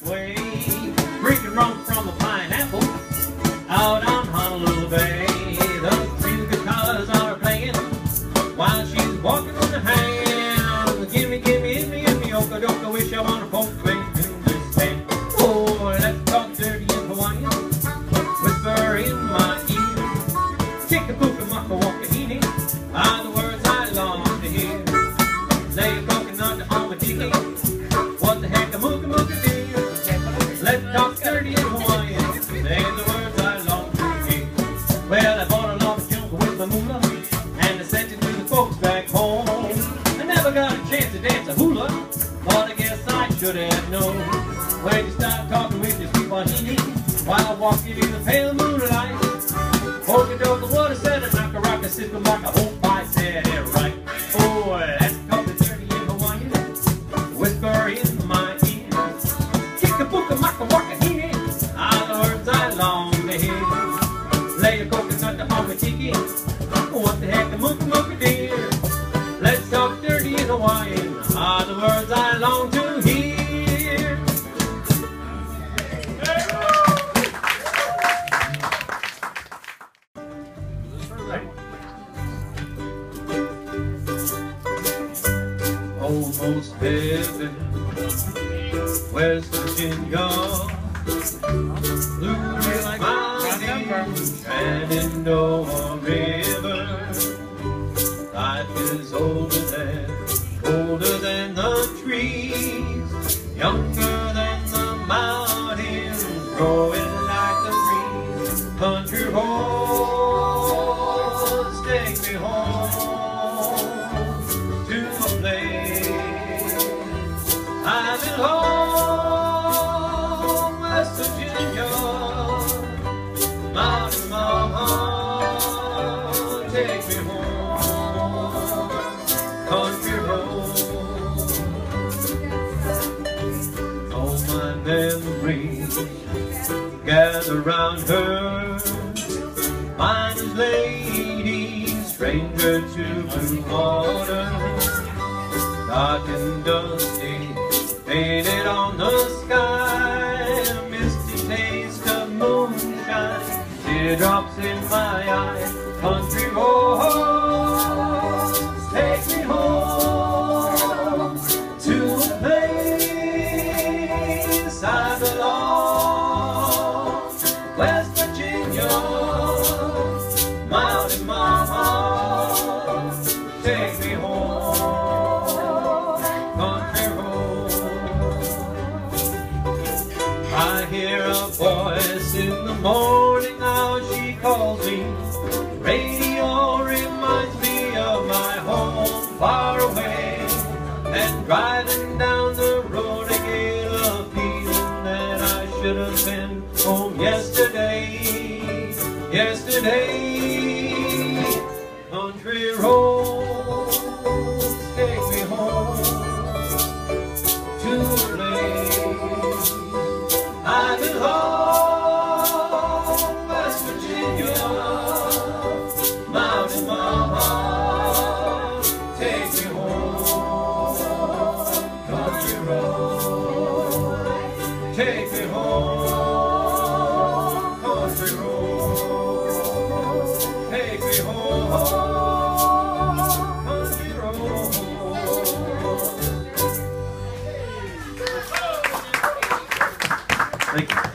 way, drinking rum from a pineapple out on Honolulu Bay. The three guitars are playing while she's walking on the hand. Gimme, oka doka, wish I wanna poke me in this head. Oh, let's talk dirty in Hawaiian, whisper in my ear. Kick a puka maka waka hini are the words I long to hear. Lay a coconut on my tiki, what the heck a mooka mooka dear. Let's talk dirty in Hawaiian, they're the words I long to hear. Well, I bought a long jungle with my moolah, and I sent it to the folks back home. I never got a chance to dance a hula, but I guess I should have known. When you start talking with your sweet wahine, while walking in the pale moonlight. Polka doka, what I said, a knock a rock a sister like I hope I said it right. Oh, that's called the dirty in Hawaiian, whisper in my ear. Kick a puka maka waka hine are the words I long to hear. Lay a coconut on my tiki, what the heck a mooka mooka dear. Let's talk dirty in Hawaiian are the words I long to hear. Almost heaven, West Virginia, blue like mountains, Shenandoah River. Life is older than the trees, younger than the mountains, growing like the breeze. Country roads take me home to a place I belong, West Virginia, mountain mama, take me home, country road. All my memories gather round her, mine is lady, stranger to blue water, dark and dusty, painted on the sky, a misty taste of moonshine, teardrops in my eyes. Country roads take me home to a place I belong, West Virginia, mountain mama, take me home, country road. I hear a voice in the morning, how she calls me. Radio reminds me of my home far away, and driving down the road I get a feeling that I should have been home yesterday. Country roads take me home to a place I belong, West Virginia, mountain mama, take me home, country road, take me home, country road, take me home, country road. Thank you.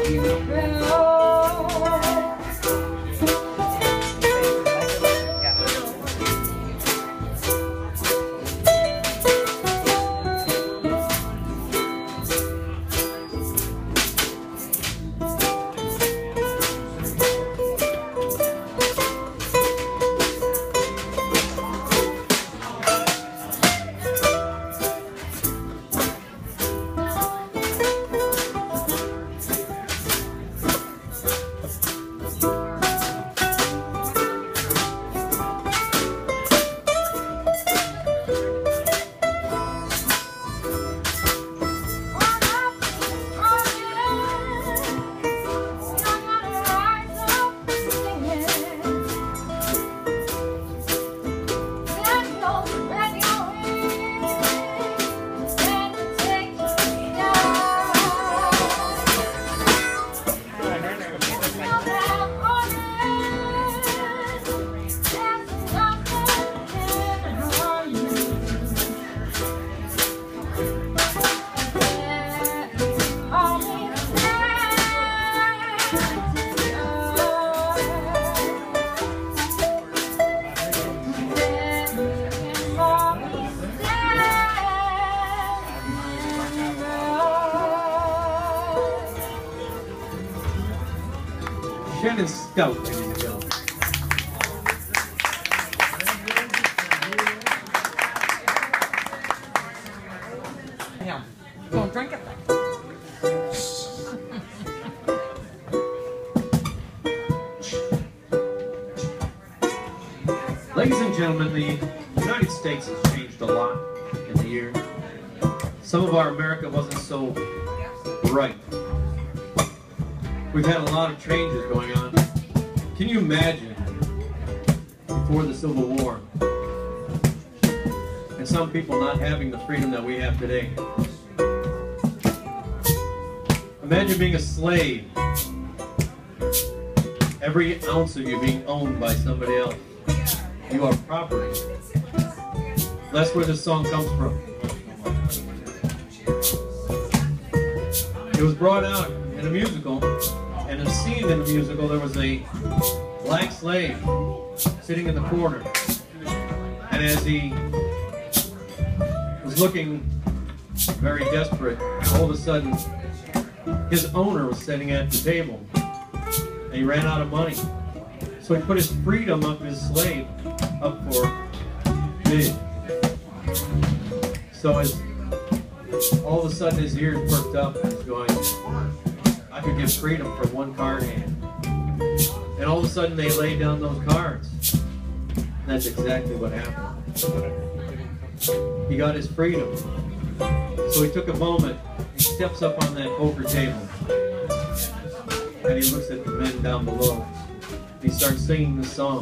Shannon's scout, ladies and gentlemen. Yeah. Go and drink it then. Ladies and gentlemen, the United States has changed a lot in the year. Some of our America wasn't so bright. We've had a lot of changes going on. Can you imagine before the Civil War and some people not having the freedom that we have today? Imagine being a slave. Every ounce of you being owned by somebody else. You are property. That's where this song comes from. It was brought out in a musical, and a scene in the musical, there was a black slave sitting in the corner. And as he was looking very desperate, all of a sudden, his owner was sitting at the table, and he ran out of money. So he put his freedom of his slave up for bid. So as all of a sudden his ears perked up and he's going, I could get freedom for one card hand. And all of a sudden they laid down those cards. And that's exactly what happened. He got his freedom. So he took a moment, he steps up on that poker table, and he looks at the men down below. He starts singing the song.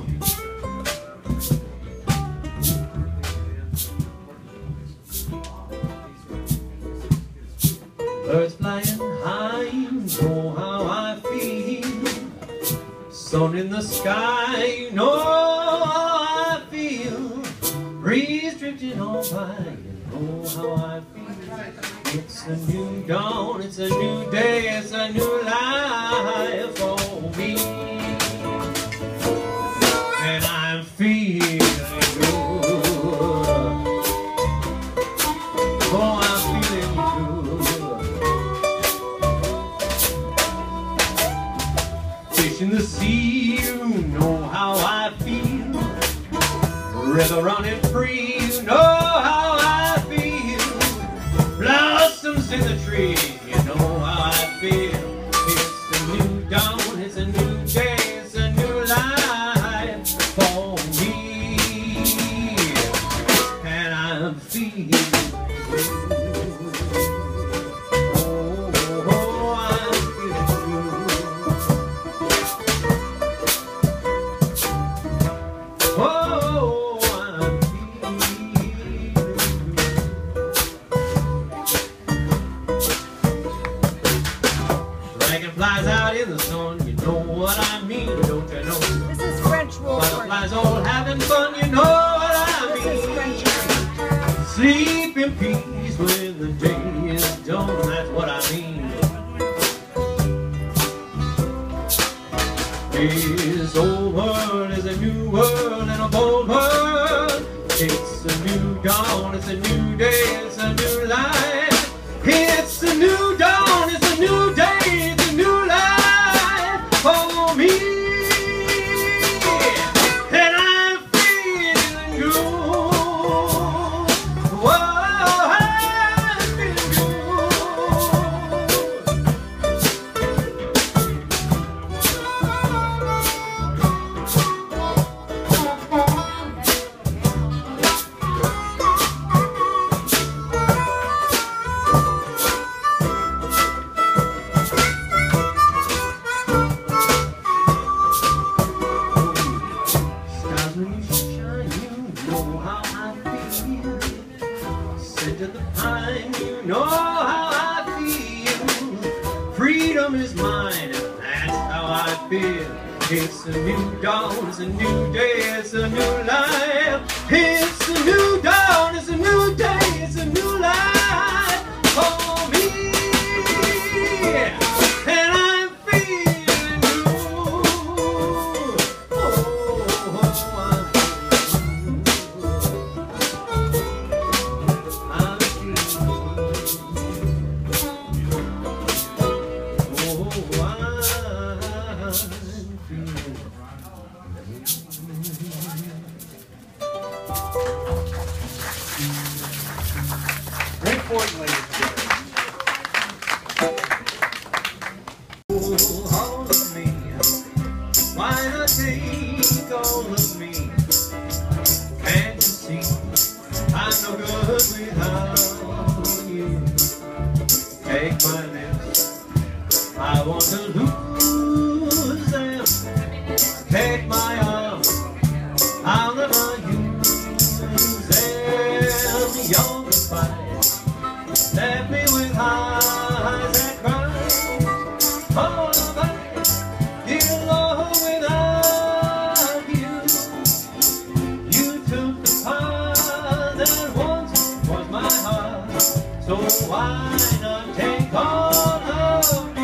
Birds flying high, you know how I feel. Sun in the sky, you know how I feel. Breeze drifting on by, you know how I feel. It's a new dawn, it's a new day, it's a new life for me. And I'm feeling good. Oh, I'm feeling good. Fish in the sea, you know how I feel. River running free, you know how I feel. Blossoms in the tree, you know how I feel. It's a new dawn, it's a new day, it's a new life for me. And I'm feeling good. Oh, I'm feeling good. Oh, I'm feeling good. Dragonflies out in the sun, you know what I mean, don't you know? This is French World War. Butterflies all having fun, you know what I This is mean. French. Sleep in peace when the day is done, that's what I mean. This old world is a new world and a bold world. It's a new dawn, it's a new day, it's a new life. It's a new dawn, it's a new day, it's a new life for me. And I'm feeling good. Whoa, I'm feeling to the pine, you know how I feel. Freedom is mine, and that's how I feel. It's a new dawn, it's a new day, it's a new life. It's a new dawn, it's a new day, it's a new life for me. And I'm feeling good. Great Forte, ladies and gentlemen. All of me, why not take all of me? Can't you see I'm no good without you? Take my lips, I want to lose them. Take my arms, I'll never use them. You're the fight, left me with eyes that cry. Oh, baby, dear Lord, without you, you took the part that once was my heart. So why not take all of me?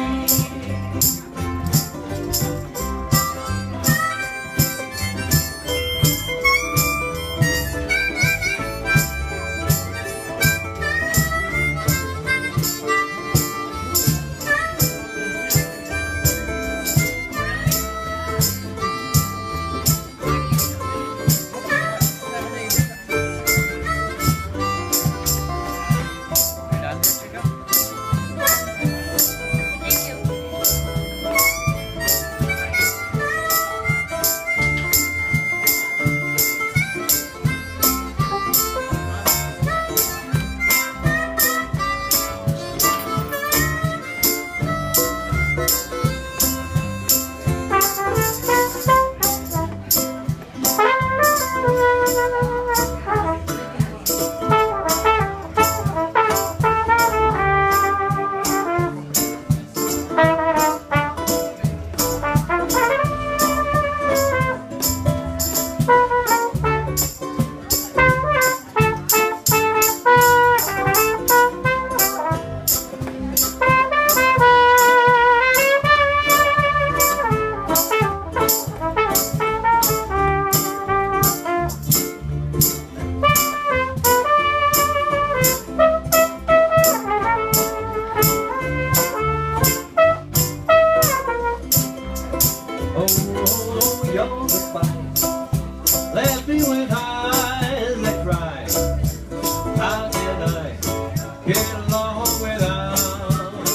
You're the fight, left me with eyes that cry. How can I get along without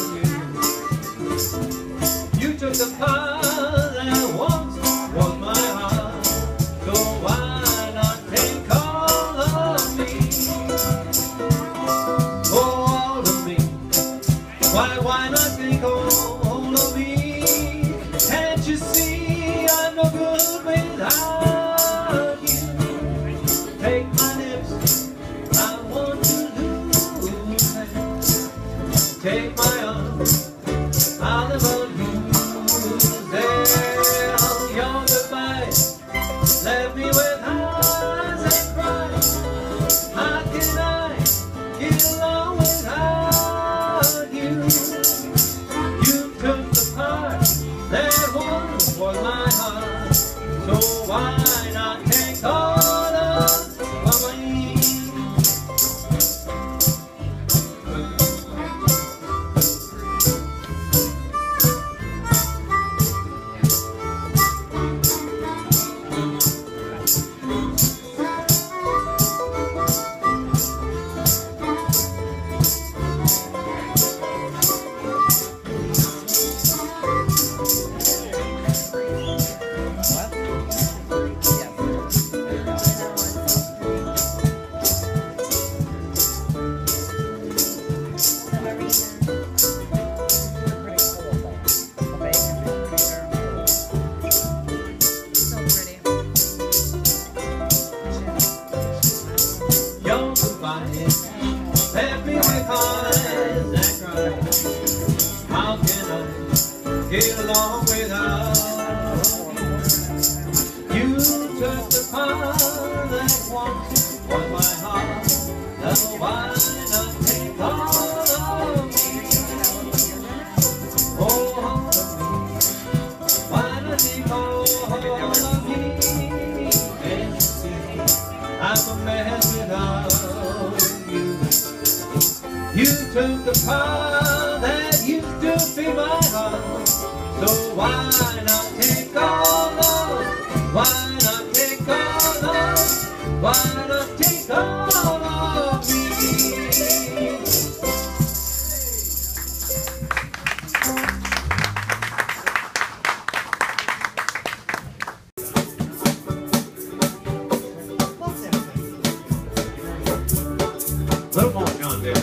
you? You took the part that once was my heart. So why not take all of me? Oh, all of me. Why not take all of me? Can't you see I'm no good without you? Take my lips, I want to lose them. Take my arms, I'll never lose get along without you. You took the part that once was my heart. Now why not take all of me? All of me. Why not take all of me? Can't you see I'm a man without you? You took the part that used to fill my heart. So why not take all of? Why not take all of? Why not take all of me? Little more, John, there.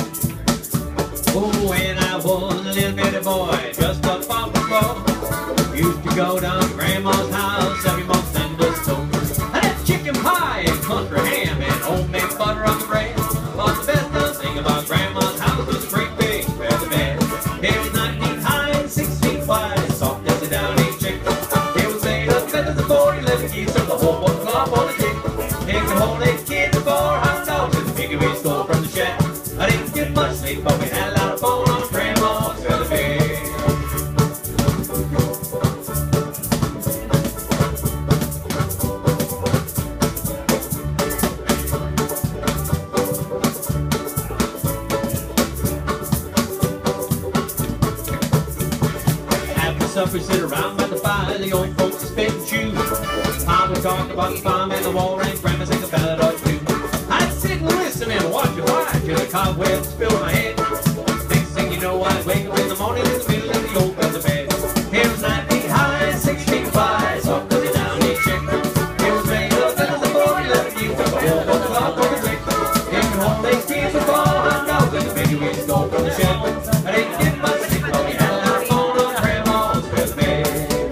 Oh, when I was a little bitty boy, just up off the floor, used to go down to Grandma's house every month and the store. I had chicken pie and country ham and homemade butter on the bread. But the best thing about Grandma's house was a great big feather bed. It was 9 feet high and 6 feet wide, soft as a downy chicken. It was made of feathers and 40 living geese, so the whole one club on the tick. It could hold 8 kids and 4 hot dogs in the piggy we stole from the shed. I didn't get much sleep, but we had a lot of fun on Grandma's feather bed. After supper, sit around by the fire, the old folks spit and chew. I would talk about the farm and the war, and Grandma sang a ballad or two. I'd sit and listen and watch it fly till the cobwebs spill on my head. Next thing you know, I'd wake up in the morning in the middle of the old feather bed. It was 9 feet high and 6 feet wide, soft as a downy chick. It was made of feathers and 40 living geese, took a whole bunch of love for the trick. It could hold 8 kids and 4 hot dogs in the piggy we stole from the shed. I didn't get much sleep, but we had a lot of fun on Grandma's feather bed.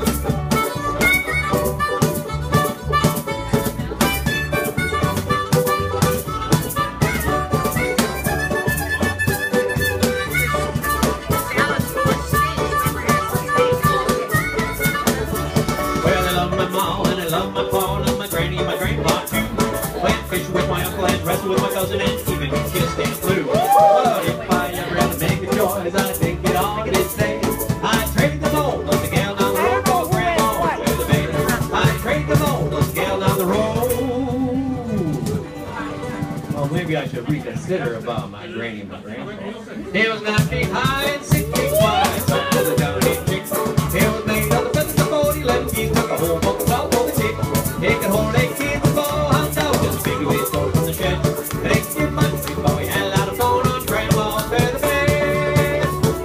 Wrestle with my cousin and even kissed and flew. But if I ever had to make a choice, I'd take it on this day. I'd trade them all, let the gal down the road for Grandma's feather bed. I'd trade them all, let the gal down the road. Well, maybe I should reconsider about my granny and my grandpa. It was 9 feet high and 6 feet wide, soft as a downy chick. It was made of the feathers of 40 living geese, took a whole bunch of love for the tick. It could hold 8 kids and 4 hot dogs, just a big way stole from the shed. It ain't get much sleep, but we had a lot of fun on Grandma's feather bed.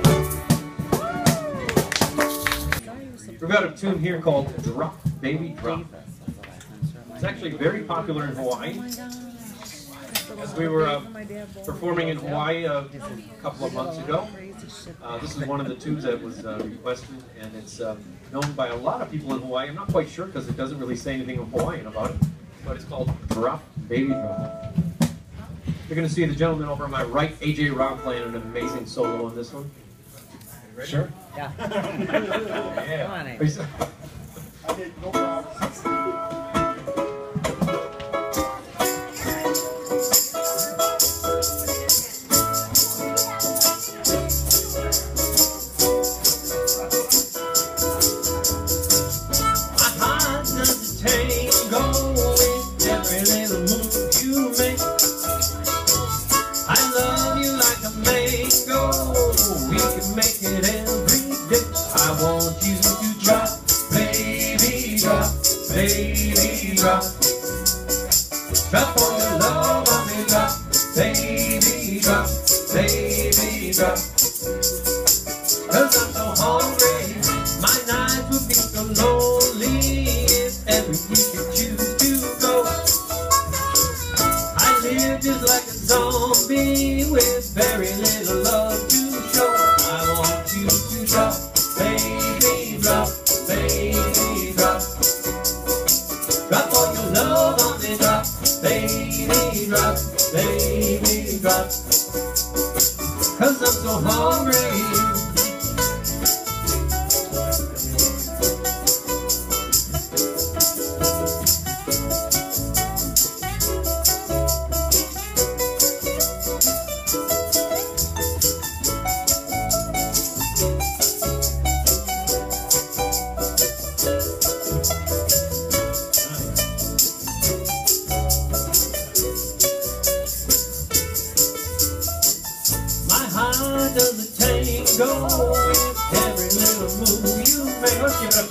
We've got a tune here called Drop, Baby Drop. It's actually very popular in Hawaii. As we were performing in Hawaii a couple of months ago, this is one of the tunes that was requested, and it's known by a lot of people in Hawaii. I'm not quite sure because it doesn't really say anything in Hawaiian about it, but it's called Drop, Baby Drop. You're going to see the gentleman over on my right, A.J. Robb, playing an amazing solo on this one. Sure? Yeah. Yeah. Come on, Amy. I did no problem. Make it every day. I want you to drop, baby, drop, baby, drop. Drop all your love on me, drop, baby, drop, baby, drop. 'Cause I'm so hungry, my nights would be so lonely if every week you choose to go. I live just like a zombie with very little love to show. I want you to drop, baby, drop, baby, drop. Drop all your love on me, drop, baby, drop, baby, drop. 'Cause I'm so hungry.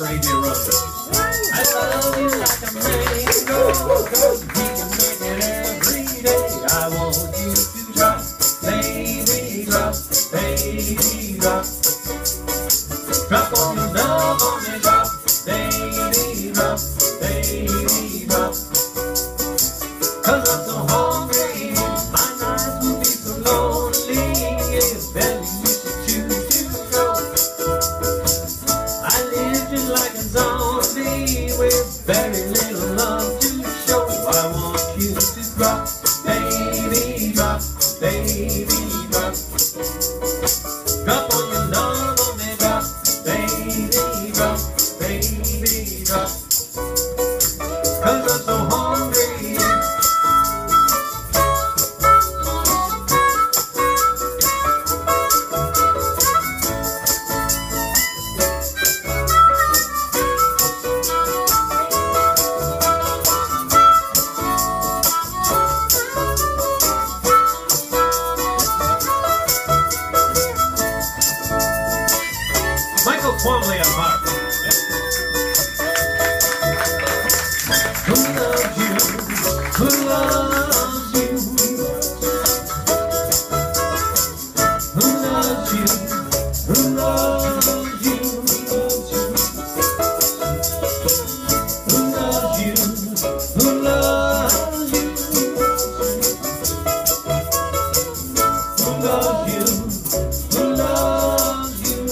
crazy run. I love you like a mango, 'cause we can make it every day. I want you to drop, baby, drop, baby, drop. Drop on your love on me, drop, baby, drop, baby, drop. 'Cause I'm so hungry, my nights will be so lonely if ever you should choose to go. I live just like a zombie with very little love to show. I want you to drop, baby, drop, baby, drop. Drop on your love on me, drop, baby, drop, baby, drop. 'Cause I'm so hungry. Quamley on harp. Who loves you? Who loves you? Who loves you? Who loves you? Who loves you? Who loves you? Who loves you? Who loves you?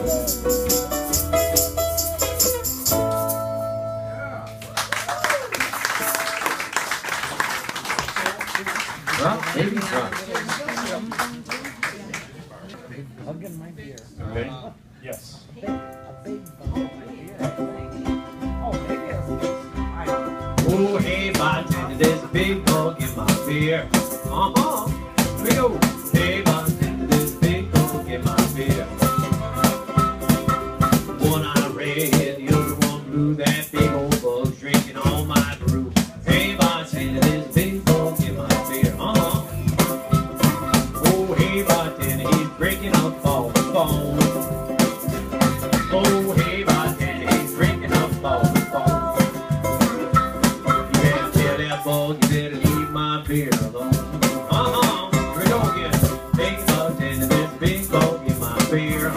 Maybe drop. Bug in my beer. Okay. Yes. A big bug in my beer. Oh, maybe I don't know. Oh, hey, bartender, there's a big bug in my beer. Here we go. Hey, bartender, there's a big bug in my beer. One eye red, the other one blue. That big old bug's drinking all my brew. Hey, bartender, there's a big bug in my beer. Oh, hey, bartender, he's breaking up all the phone. Oh, hey, bartender, he's breaking up all the phone. You better tell that bug, you better leave my beer alone. Here we go again. Big bartender, there's a big bug in my beer.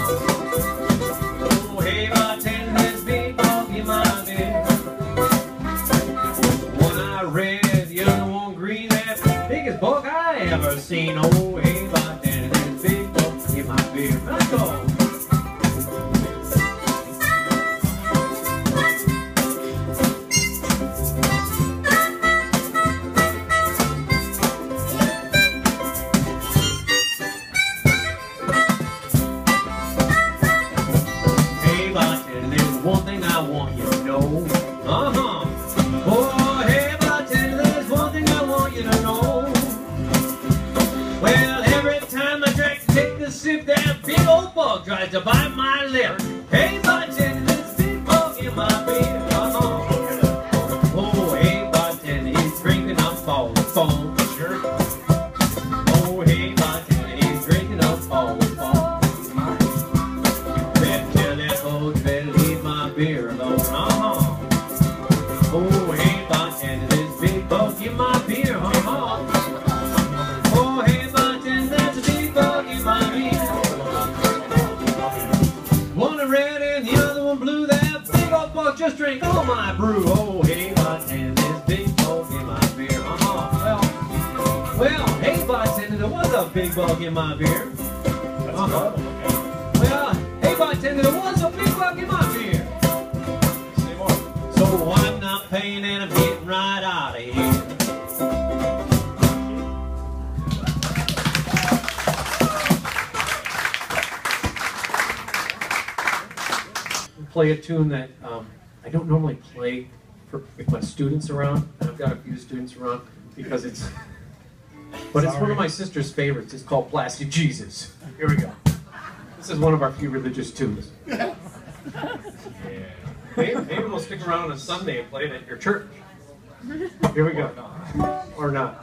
Oh, hey, bartender, there's a big bug in my beer. One eye red, the other one green. That's the biggest bug I ever seen. Oh, hey, bartender, there's a big bug in my beer. Let's go. Hey, bartender, there's one thing I want you to know. Oh, hey, bartender, there's one thing I want you to know. Well, every time I try to take a sip, that big old bug tries to bite my lip. Hey, bartender, there's a big bug in my beer. Oh, hey, bartender, he's drinking up all the foam. Oh, hey, bartender, he's drinking up all the foam. Better tell that bug, you better leave my beer alone. Oh, hey, bartender, there's a big bug in my beer. Oh, hey, bartender, there's a big bug in my beer. One red and the other one blue. That big old bug just drank all my brew. Oh, hey, bartender, there's a big bug in my beer. Well, hey, bartender, there was a big bug in my beer. Well, hey, bartender, there was a big bug in my beer. Say more. So I'm not paying and I'm getting right out of here. Play a tune that I don't normally play with my students around, and I've got a few students around because it's one of my sister's favorites. It's called Plastic Jesus. Here we go. This is one of our few religious tunes. Yeah. Maybe we'll stick around on a Sunday and play it at your church. Here we go. Or not.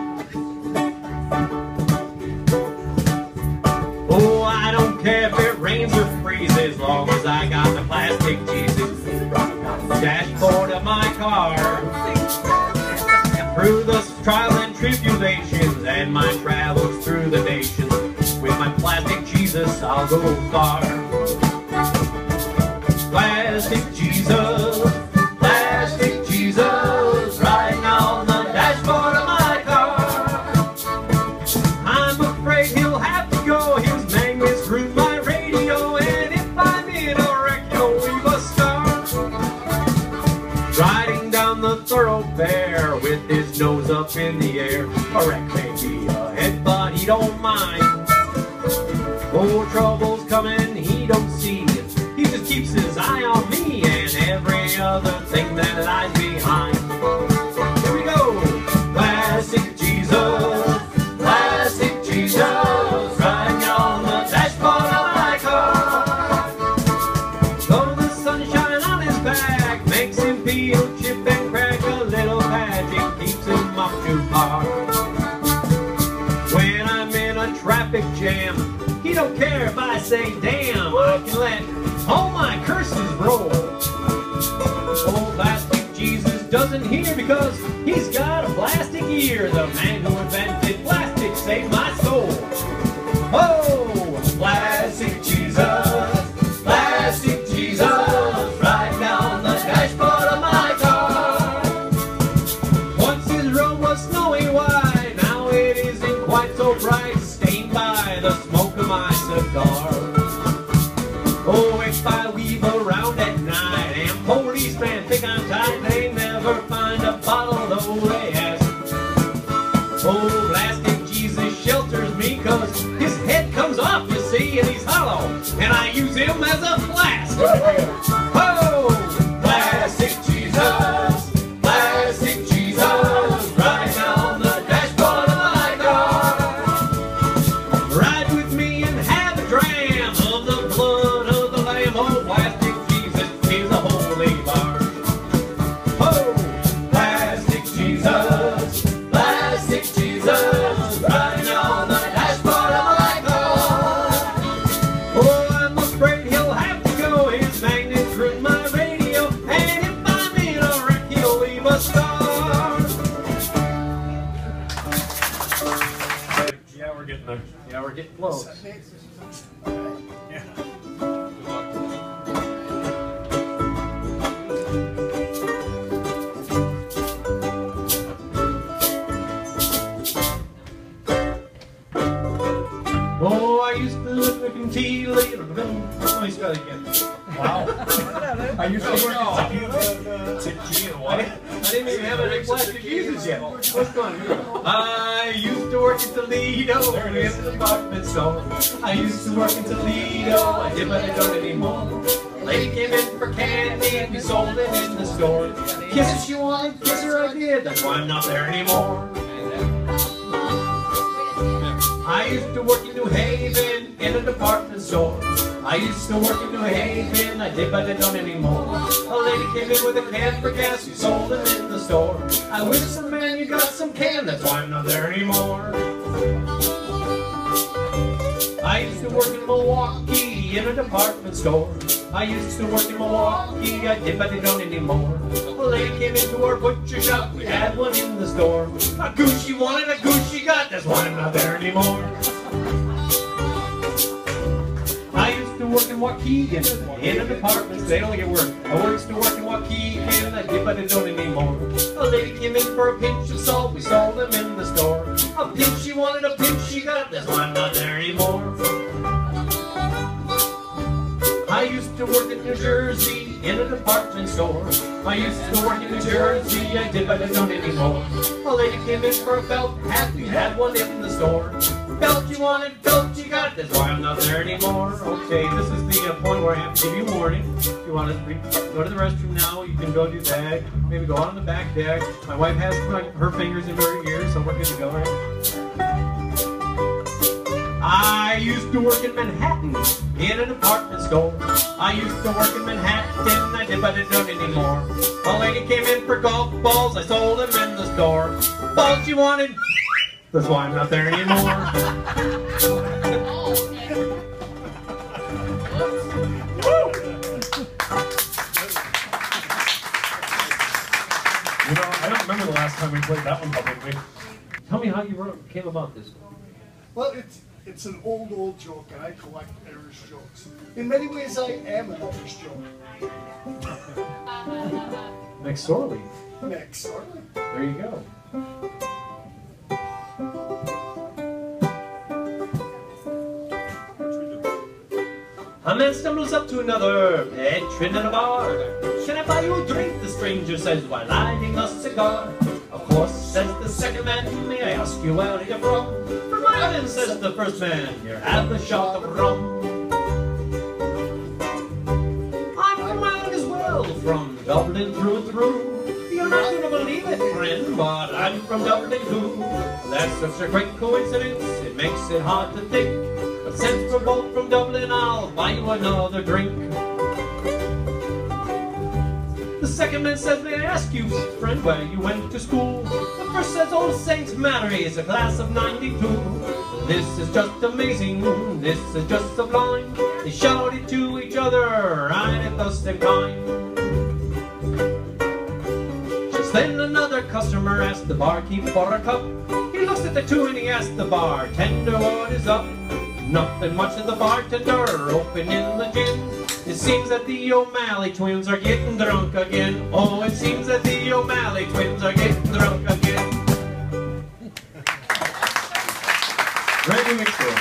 Oh, I don't care if it rains. rains or freezes, as long as I got the plastic Jesus. Dashboard of my car, through the trials and tribulations, and my travels through the nations. With my plastic Jesus, I'll go far. Plastic Jesus, riding on the dashboard of my car. I'm afraid he'll have to go. His magnets ruined my radio, and if I'm in a wreck, he'll leave a scar. Riding down the thoroughfare with his nose up in the air. A wreck may be ahead, but he don't mind. Oh, trouble's coming, he don't see. He just keeps his eye on me and every other thing that lies behind. Here we go! Plastic Jesus, riding on the dashboard of my car. Though the sunshine on his back makes him peel, chip and crack, a little magic keeps him off too far. When I'm in a traffic jam, he don't care if I say damn. I can let all my curses roll. Oh, plastic Jesus doesn't hear because he's got a plastic ear. The man who invented plastic saved my soul. Oh, plastic Jesus, riding down the dashboard of my car. Once his road was snowy white, now it isn't quite so bright, stained by the smoke of my cigar. Oh, if I weave around at night and policemen think I'm tight, they never find a bottle though they ask. Oh, plastic Jesus shelters me cause his head comes off, you see, and he's hollow, and I use him as a flask. Oh, plastic Jesus, riding on the dashboard of my car. Ride with me and have a dram of the blood of the Lamb. Oh, plastic Jesus is a holy bar. Oh, plastic Jesus, riding on the dashboard of my car. Oh, I'm afraid he'll have to go. His magnets ruin my radio, and if I'm in a wreck, he'll leave a scar. Yeah, we're getting there. Yeah, we're getting close. Yeah. Oh, I used to look in tea later. Oh, he's got it again. Wow. I used to work tequila. What? I didn't even have any plastic Jesus yet. What's going on? I used to work in Toledo in the department store. I used to work in Toledo. I did, but I don't anymore. Lady came in for candy and we sold it in the store. Kiss her she wanted, kiss her I did. That's why I'm not there anymore. I used to work in New Haven in a department store. I used to work in New Haven, I did but I don't anymore. A lady came in with a can for gas, we sold it in the store. I wish some man you got some can, that's why I'm not there anymore. I used to work in Milwaukee in a department store. I used to work in Milwaukee, I did but I don't anymore. A lady came into our butcher shop, we had one in the store. A goose she wanted, a goose she got, that's why I'm not there anymore. I used to work in Waukegan in a department store. They don't get work. I used to work in Waukegan, I did but I don't anymore. A lady came in for a pinch of salt, we sold them in the store. A pinch she wanted, a pinch she got, that's why I'm not there anymore. I used to work in New Jersey in a department store. I used to work in New Jersey, I did but I don't anymore. A lady came in for a felt hat, we had one in the store. Belt you wanted, belt you got, that's why I'm not there anymore. Okay, this is the point where I have to give you a warning. If you want to go to the restroom now, you can go do that. Maybe go out on the back deck. My wife has her fingers in her ears, so we're good to go, right? I used to work in Manhattan in a department store. I used to work in Manhattan, I did but I don't anymore. A lady came in for golf balls, I sold them in the store. Balls you wanted, that's why I'm not there anymore. last time we played that one publicly. Tell me how you came about this one. Well, it's an old joke, and I collect Irish jokes. In many ways, I am an Irish joke. McSorley. McSorley. There you go. A man stumbles up to another patron in a bar. Can I buy you a drink? The stranger says while lighting a cigar. Of course, says the second man, may I ask you where you're from? From Ireland, says the first man, here have a shot of rum. I'm from Ireland as well, from Dublin through and through. You're not gonna believe it, friend, but I'm from Dublin too. That's such a great coincidence, it makes it hard to think. But since we're both from Dublin, I'll buy you another drink. The second man says, may I ask you, friend, where you went to school? The first says, Old St. Mary's, a class of 92. This is just amazing, this is just sublime. They shouted to each other, right at the same time. Just then another customer asked the barkeep for a cup. He looks at the two and he asks the bartender, what is up? Nothing much of the bartender, opening the gin. It seems that the O'Malley twins are getting drunk again. Oh, it seems that the O'Malley twins are getting drunk again. Randy McSorley.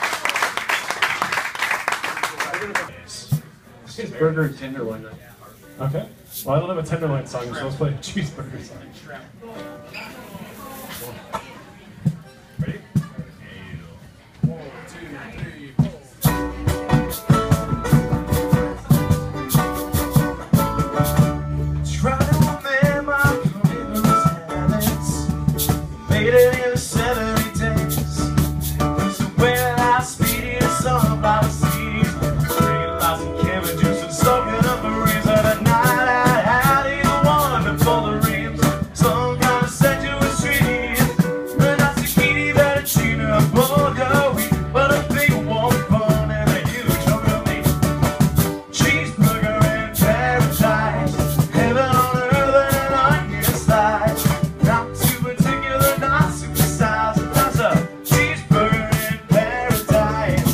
Cheeseburger and tenderloin. Okay. Well, I don't have a tenderloin song, so let's play a cheeseburger song. Ready? 1, 2, 3, 4. Trying to remember my previous habits. Made it in 70 days. There's a way that I speed in sunflower seeds. Drinking lots of Kevin juice and soaking up a reason at night. I had either one before the rims. Some kind of sensuous treat. And that's a kitty that a cheater, a burger wheat. But a big warm bun and a huge hunk of meat. Cheeseburger in paradise. Heaven on earth and an onion slice. Not too particular, not super size. That's a cheeseburger in paradise.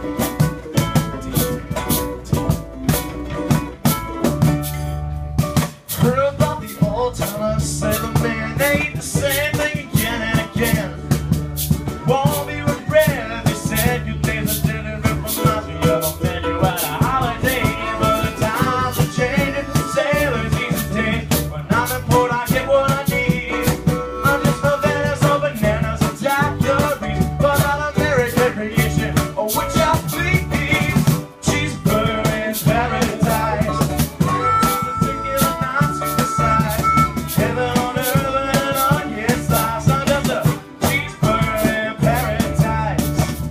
Heard about the old timers say the man ain't the same thing again and again. Won't be regret, they said you days are dinner reminds me of a menu at a holiday. But the times are changing, sailors these days. When I'm in port, I get what I need. I'm just a Venice of bananas and daiquiris, but not American creation, or which I please. Cheeseburger in paradise. Particular, not super size. Heaven on earth and an onion slice. I'm just a cheeseburger in paradise.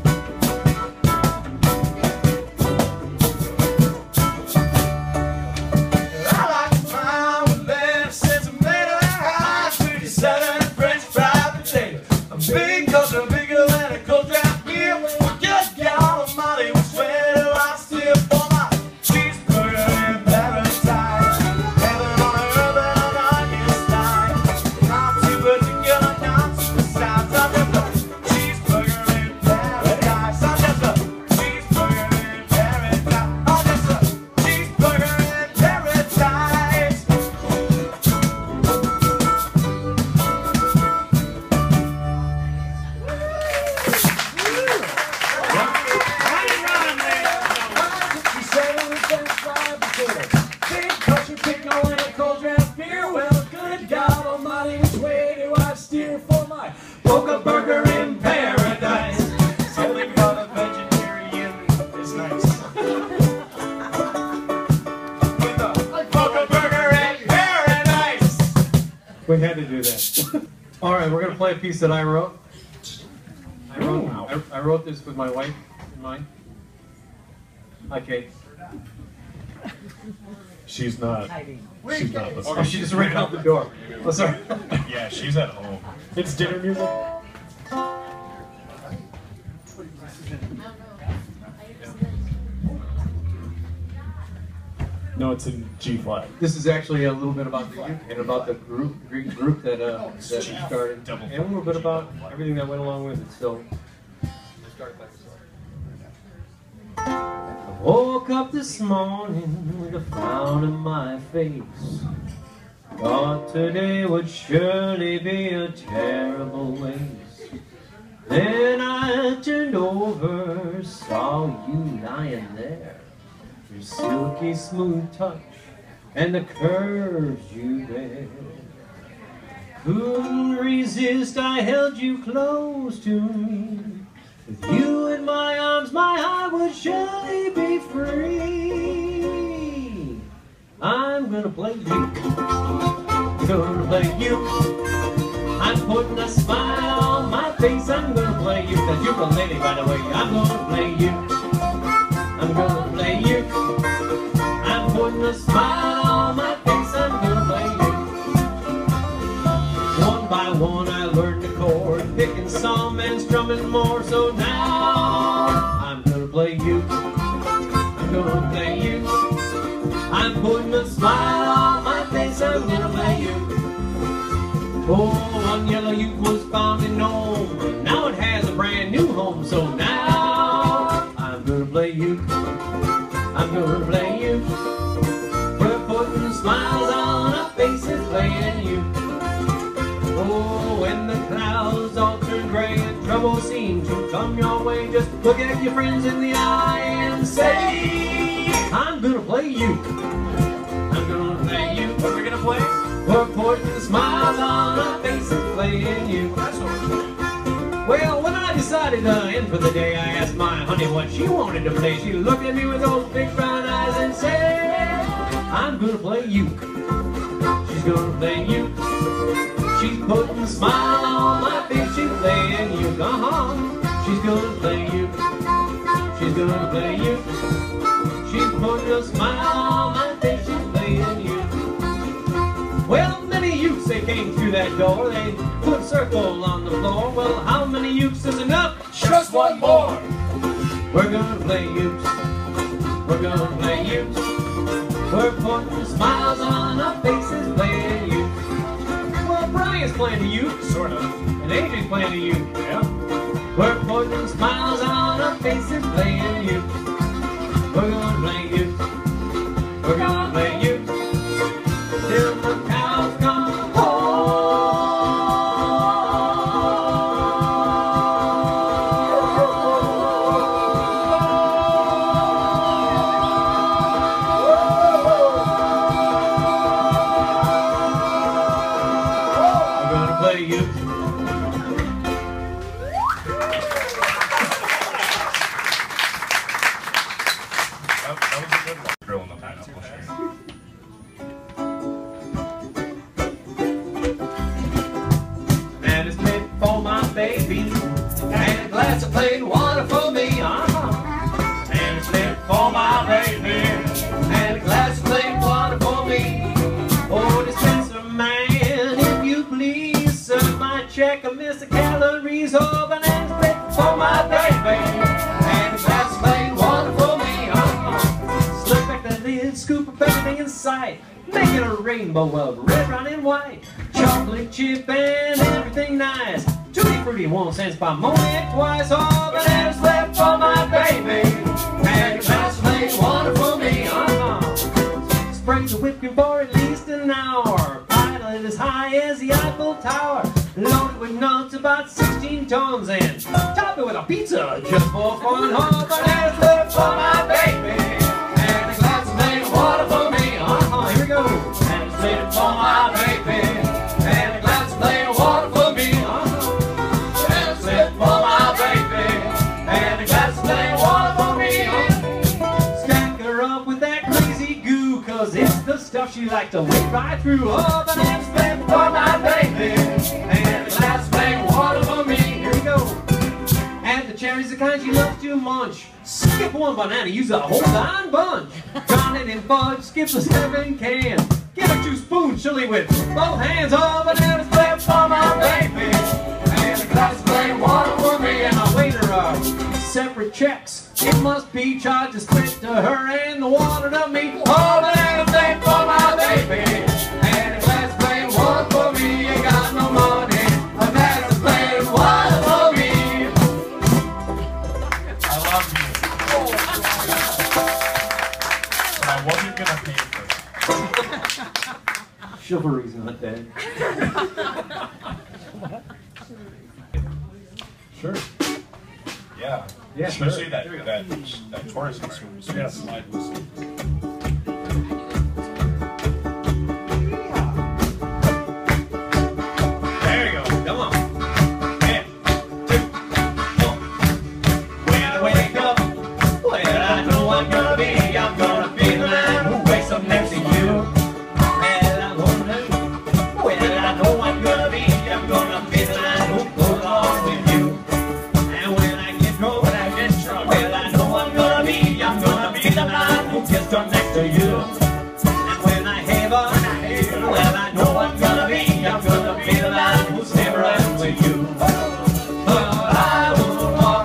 I like mine with lettuce and tomato and hot 57 and French fried potatoes. A big culture bigger than a cold draft beer. Good God Almighty, which way do I steer for my cheeseburger in paradise? Heaven on earth and an onion slice. Not too particular, not super size. I'm just a cheeseburger in paradise. I'm just a cheeseburger in paradise. I'm just a cheeseburger in paradise. Big culture pickle and a cold draft beer. Well, good God Almighty, which way do I steer for my Boca burger in paradise? Something about a vegetarian is nice. With a Boca burger in paradise. We had to do that. All right, we're gonna play a piece that I wrote. I wrote this with my wife in mind. Hi, Kate. She's not. She's not Oh, listening. she just ran out the door. Oh, sorry. Yeah, she's at home. It's dinner music. No, it's in G flat. This is actually a little bit about the youth and about the Greek group that that started, and a little bit about everything that went along with it. So, let's start by the song. I woke up this morning with a frown on my face. Thought today would surely be a terrible waste. Then I turned over, saw you lying there. Your silky smooth touch and the curves you bear. Couldn't resist, I held you close to me. With you in my arms, my heart would surely be free. I'm gonna play you, gonna play you. I'm putting a smile on my face, I'm gonna play you. Cause you're a lady, by the way, I'm gonna play you. I'm gonna play you. I'm putting a smile on my face, I'm gonna play you. One by one I learned the chord, picking some and strumming more. So now I'm gonna play you. I'm gonna play you. I'm putting a smile on my face, I'm gonna play you. Oh, one yellow youth was found in Nome, but now it has a brand new home. So now I'm gonna play you. I'm gonna play you. We're putting smiles on our faces, playing you. Oh, when the clouds all turn gray and trouble seems to come your way, just look at your friends in the eye and say, I'm gonna play you. I'm gonna play you. What we're gonna play? We're putting smiles on our faces, playing you. Well, when I decided to end for the day, I asked my honey what she wanted to play. She looked at me with those big brown eyes and said, I'm gonna play you. She's gonna play you. She's putting a smile on my face, she's playing you. She's gonna play you. She's gonna play you. She's putting a smile on my face, she's playing you. Well, many youths, they came through that door. They put a circle on the floor. Well, how many youths is enough? Just one more. We're gonna play youths. We're gonna play youths. We're putting smiles on our faces, playing youths. Well, Bryant's playing to you, sort of. And AJ's playing to you, yeah. We're putting smiles on our faces, playing youths. We're gonna play youths. We're gonna play youths. Till the cows come baby, and a glass of plain water for me, and a slip for my baby, and a glass of plain water for me. Oh, dispenser man, if you please, serve my check of Mr. Calories, oh, and a slip for my baby, and a glass of plain water for me, slip back the lid, scoop up everything in sight, make it a rainbow of red, brown, and white, chocolate chip and everything nice. Tutti frutti, 1 cent by Monique twice. Oh, bananas left for my baby, and a glass of plain water for me. Spray the whipped cream for at least an hour. Pile it as high as the Eiffel Tower. Load it with nuts about 16 tons and top it with a pizza just for fun. Oh, bananas left for my baby, and a glass of plain water for me. Here we go. Bananas left for my baby, and a glass of plain water for me. For my baby, and a glass of plain water for me. Stack her up with that crazy goo, cause it's the stuff she likes to wade right through. Oh, banana split for my baby, and a glass of plain water for me. Here we go. Add the cherries, the kind she loves to munch. Skip one banana, use a whole darn bunch. Garnet and fudge, skip a 7 can. Give her 2 spoons, chili with both hands. Oh, banana split for my baby, and a glass of plain water for me. And my waiter separate checks. It must be charged to split to her and the water to me. Oh, banana I wasn't gonna pay for it. Chivalry's not dead. Sure. Yeah. Yeah, Especially sure. that tourist part. Yes. Slide whistle. There you go. Come on. 1, 2, 1. When I wake up, when I know I'm gonna be the man who wakes up next to you. And I'm gonna, when I know I'm gonna be the man who goes along with you. And when I get drunk, well, I know I'm gonna be the man who gets drunk next to you. And when I have well, I know I'm gonna be the man who's never around with you. But I will walk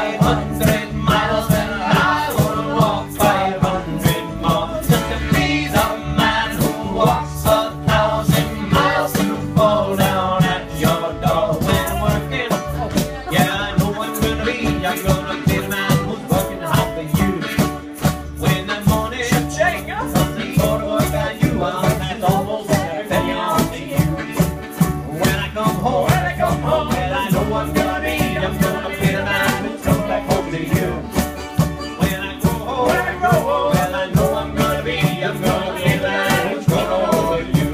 500 miles and I will walk 500 more just to be the man who walks 1,000 miles to fall down at your door when working. Yeah, I know I'm gonna be the man who's working hard for you. When the morning comes for to work on you, I'll pass almost everything on to you. When I come home, well, I know I'm gonna be the man who's come back home to you. When I go home, well, I know I'm gonna be the man who's gonna over you.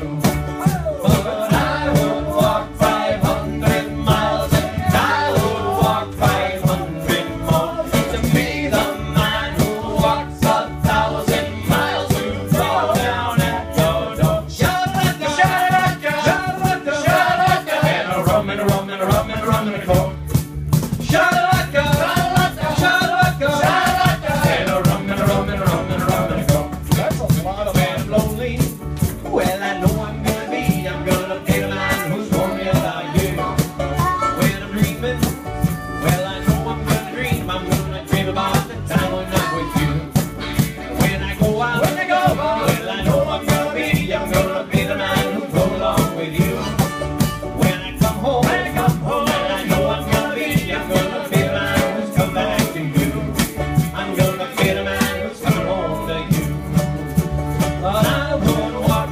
But I will walk 500 miles and I will walk 500 more to be the man who walks 1,000 miles to fall down at your door. Sha-la-la-la, sha-la-la-la, sha-la-la-la, and a rum and a rum and a rum and a rum and a coke. Sha-la-la-la, sha-la-la-la, and a rum and a rum and a rum and a rum and a coke. That's a lot of When I'm lonely, well, I know I'm gonna be the man who's warm about you. When I'm dreaming, well, I know I'm gonna dream about the time when I'm with you. When I go out, well, I know I'm gonna be the man who goes along with you. When I come home, well, I know I'm gonna be the man who's come back to you. I'm gonna be the man who's coming home to you. But I will walk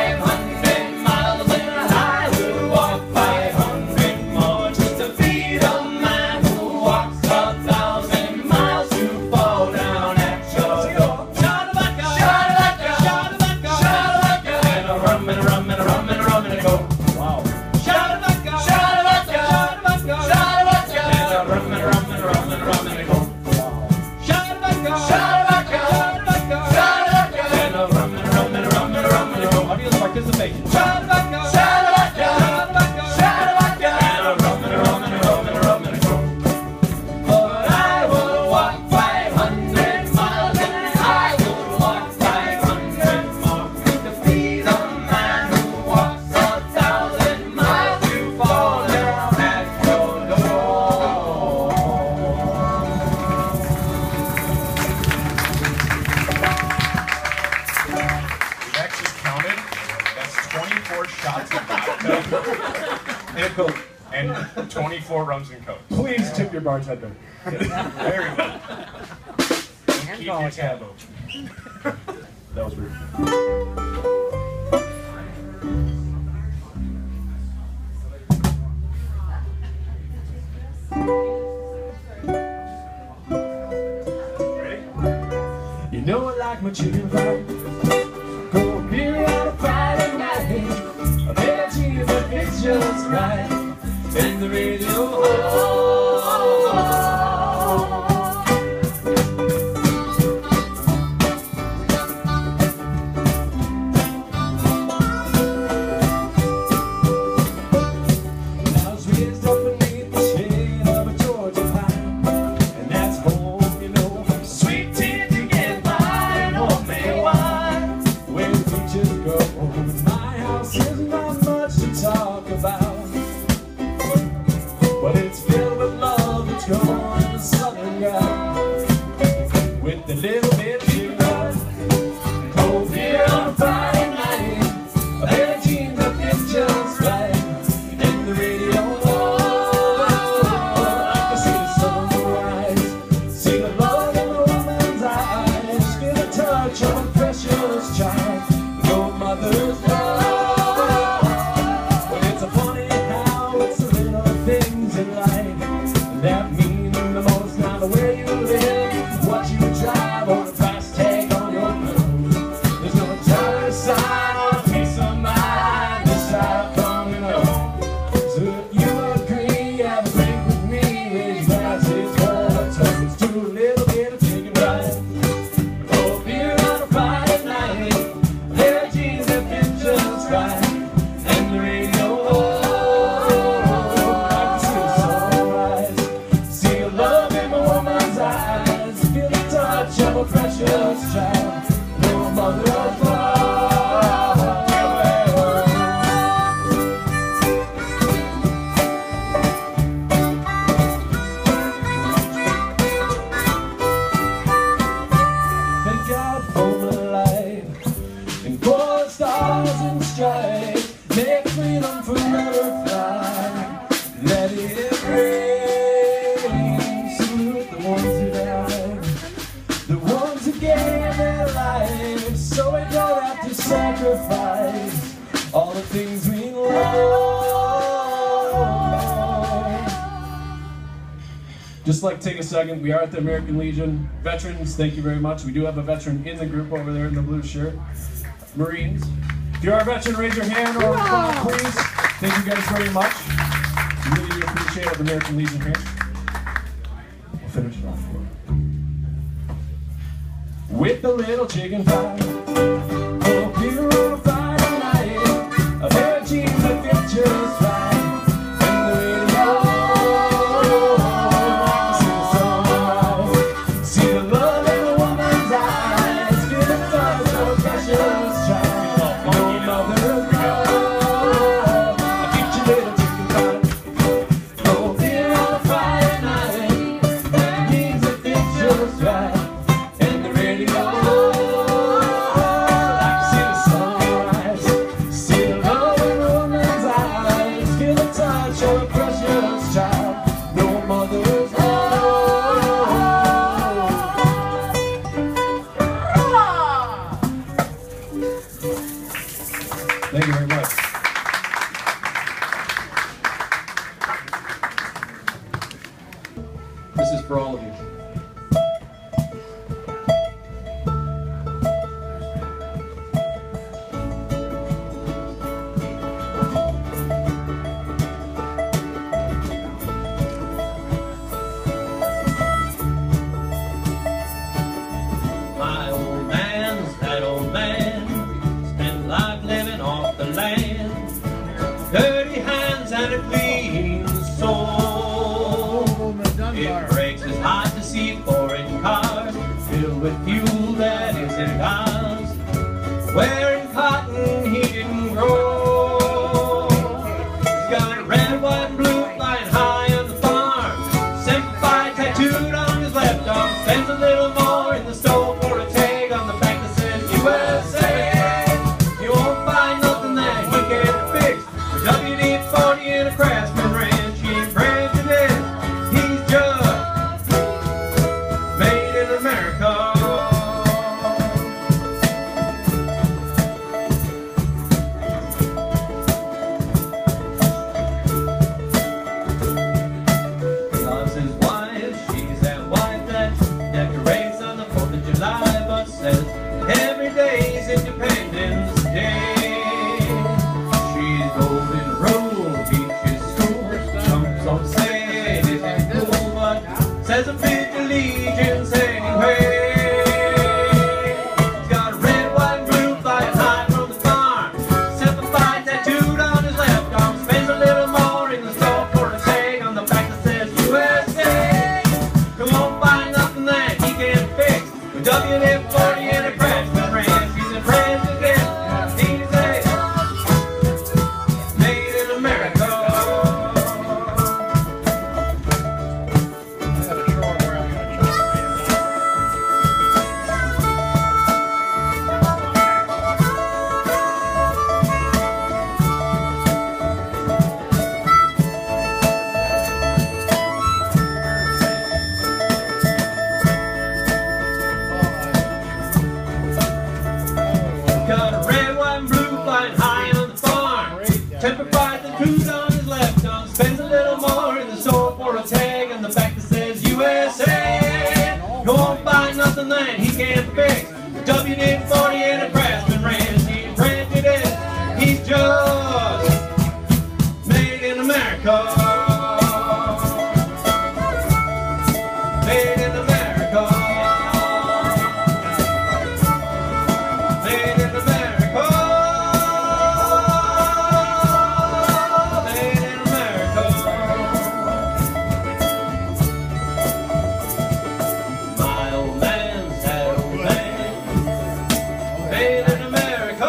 500 miles and I will walk 500 more just to be the man who walks 1,000 miles to fall down at your door. Sha-la-la-la, sha-la-la-la, sha-la-la-la, and a rum and a rum and a rum and a rum and a go. Wow. Sha-la-la-la, sha-la-la-la, sha-la-la-la, and a rum and a rum and a rum and a rum and a go. Sha-la-la-la, sha-la-la-la, and a rum and a rum and a rum and a rum and a go. Audience participation. Sha-la-la-la, sha-la-la-la, and a rum and a rum and a rum and a rum and a go. But I will walk 500 miles and I will walk 500 more to be the man who walks 1,000 miles to fall down at your door. Next is counted. That's 24 shots of vodka And a Coke. and 24 rums and cokes. Please tip your bartender. Very good. Keep your tab open. That was rude. Ready? You know I like my chicken fried. Go beer on a Friday night. A bit of cheese, but it's just right. And the radio I was raised up beneath the shade of a Georgia pine. And that's home, you know. Sweet tea to get by and homemade wine. Where the beaches go. My house is not much to talk about, but it's filled with we don't have to sacrifice all the things we love. Just like to take a second, we are at the American Legion. Veterans, thank you very much. We do have a veteran in the group over there in the blue shirt. Marines, if you are a veteran, raise your hand or phone, please. Thank you guys very much. Really do appreciate the American Legion here. We'll finish it off here. With a little chicken pie, oh, people on a Friday night, a pair of jeans that fit just right, and the radio, see the sunrise, see the love in a woman's eyes, feel the touch of a precious child, no mother's love, I teach you little chicken pie, oh, here on a Friday night, pair of jeans that fit just right. Thank you very much. This is for all of you. My old man's that old man, spent life living off the land. Dirty hands and a clean soul. It breaks his heart to see foreign cars filled with fuel that isn't ours. Wearing cotton he didn't grow. He's got a red, white, and blue flying high on the farm. Simplified tattooed on his left arm. Spends a little more in the stove for a tag on the back that says USA. You won't find nothing that he can't fix. A WD-40 in a Craftsman ranch. He ain't prejudice. He's just made in America. He loves his wife. She's that wife that decorates on the 4th of July, but says every day's Independence Day. She's golden rule, teaches school, jumps on stage, isn't cool, but says a bit allegiance anyway. He's got a red, white, and blue flying high from the farm. Simplified tattooed on his left arm. Spends a little more in the store for a tag on the back that says USA. You won't find nothing that he can't fix. With WD-40 and a Craftsman ranch. He's a president. He's made in America. Got a red, white, and blue flying high on the farm. Temper-fied the tooth on his left arm. Spends a little more in the store for a tag on the back that says USA. You won't find nothing that he can't fix. WD-40 and a Craftsman ranch. He ain't prejudice. He's just made in America. Made in America. Made in America. Made in America. My old man's that old man. Made in America.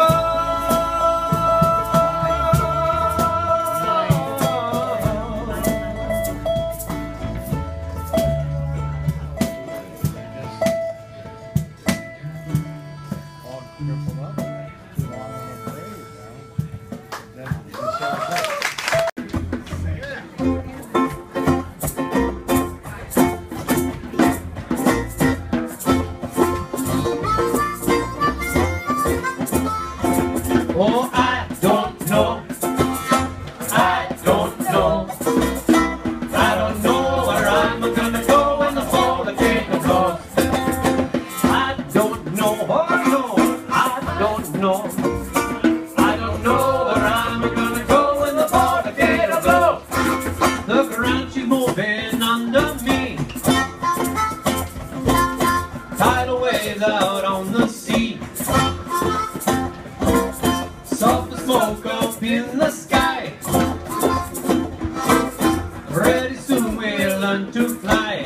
don't know. I don't know where I'm gonna go when the border gate will blow. Look around, she's moving under me. Tidal waves out on the sea. Soft smoke up in the sky. Pretty soon we'll learn to fly.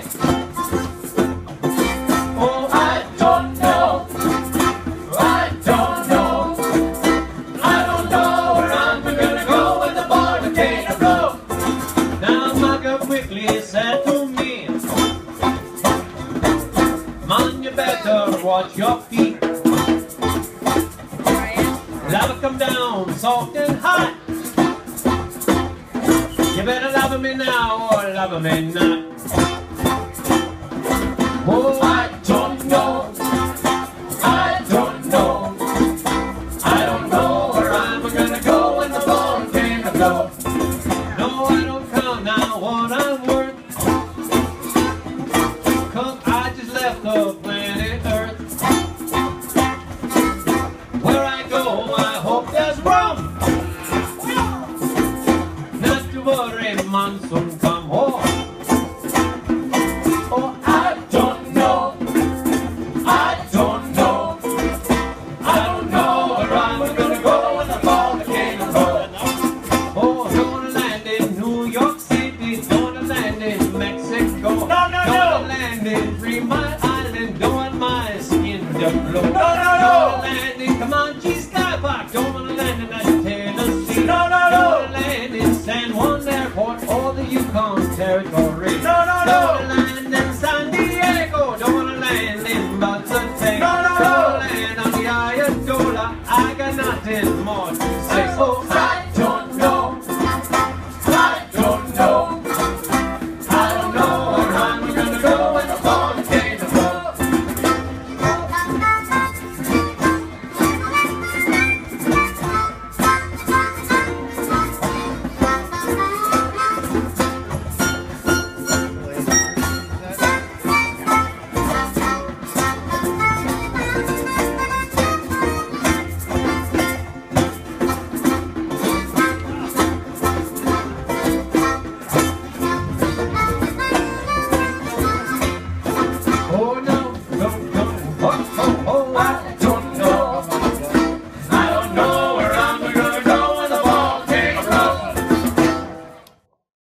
Oh, I don't know. I don't know. I don't know where I'm gonna go when the border gate will blow. Now Micah quickly said to me, "Man, you better watch your feet. Lava come down soft and hot. You better love me now or love me not." Oh, I don't know. I don't know. I don't know where I'm gonna go when the ball came to blow. No, I don't count now what I'm worth, 'cause I just left the planet Earth. Where I go, I hope there's rum. Not to worry, monsoon come home. Oh, I don't know. I don't know. I don't know where I'm gonna go when the ball came to blow. Oh, gonna land in New York City, gonna land in Mexico. No, gonna land in 3 Mile Island, don't want my skin to blow. Gonna land in Comanche Sky Park, don't wanna land in that Tennessee. Gonna land in San Juan Airport or the Yukon Territory. Gonna land in San Diego, don't wanna land in Boston. Gonna land on the Ayatollah, I got nothing more to say. Oh,